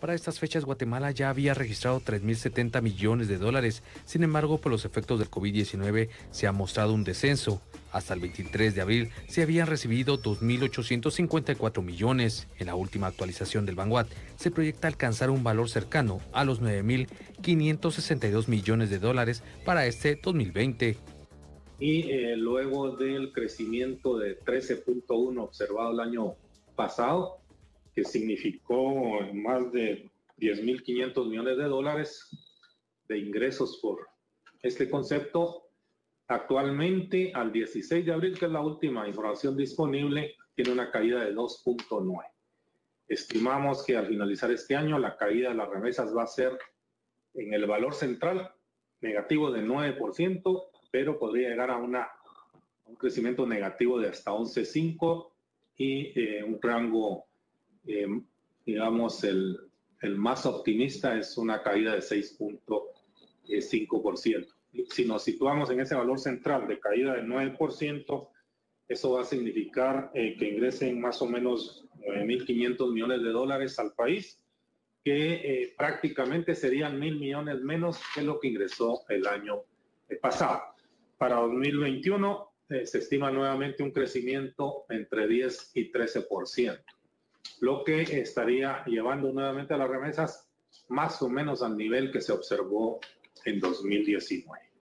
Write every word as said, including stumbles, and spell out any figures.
Para estas fechas, Guatemala ya había registrado tres mil setenta millones de dólares. Sin embargo, por los efectos del COVID diecinueve se ha mostrado un descenso. Hasta el veintitrés de abril se habían recibido dos mil ochocientos cincuenta y cuatro millones. En la última actualización del Banguat se proyecta alcanzar un valor cercano a los nueve mil quinientos sesenta y dos millones de dólares para este dos mil veinte. Y eh, luego del crecimiento de trece punto uno observado el año pasado, que significó más de diez mil quinientos millones de dólares de ingresos por este concepto, actualmente al dieciséis de abril, que es la última información disponible, tiene una caída de dos punto nueve. Estimamos que al finalizar este año la caída de las remesas va a ser en el valor central negativo de nueve por ciento, pero podría llegar a, una, a un crecimiento negativo de hasta once punto cinco y eh, un rango, eh, digamos, el, el más optimista es una caída de seis punto cinco por ciento. Si nos situamos en ese valor central de caída de nueve por ciento, eso va a significar eh, que ingresen más o menos nueve mil quinientos millones de dólares al país, que eh, prácticamente serían mil millones menos que lo que ingresó el año pasado. Para dos mil veintiuno eh, se estima nuevamente un crecimiento entre diez y trece por ciento, lo que estaría llevando nuevamente a las remesas más o menos al nivel que se observó en dos mil diecinueve.